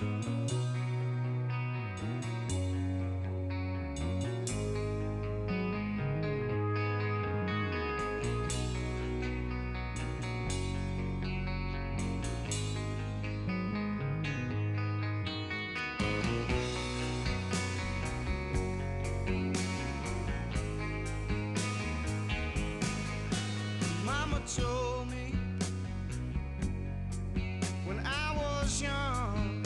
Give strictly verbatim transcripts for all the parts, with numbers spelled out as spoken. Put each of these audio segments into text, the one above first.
Told me when I was young,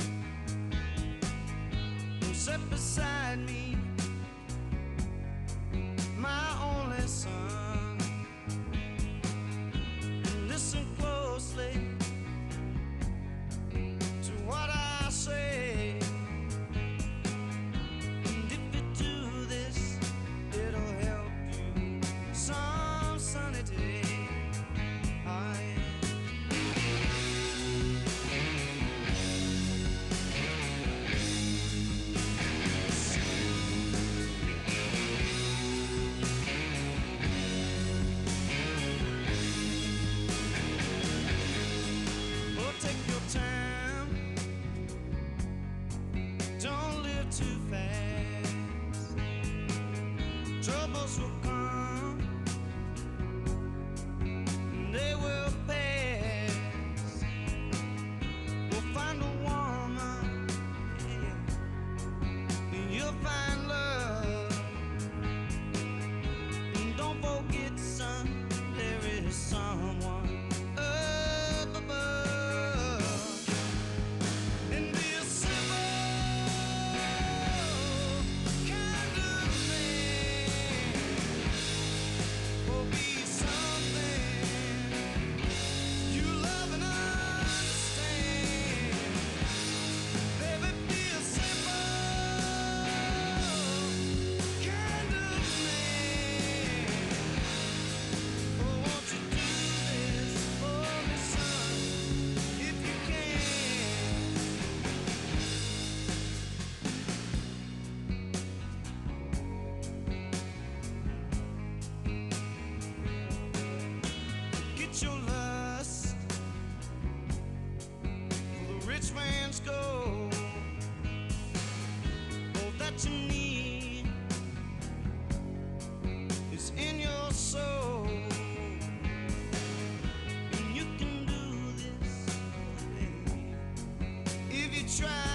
who sat beside me, my only son. Listen closely to what I say, and if you do this, it'll help you some sunny day. Troubles will come, and they will pass. We'll find a woman, yeah, and you'll find love. And don't forget, son, there is someone up above. And be a simple kind of your lust for the rich man's gold, all that you need is in your soul, and you can do this, baby, if you try.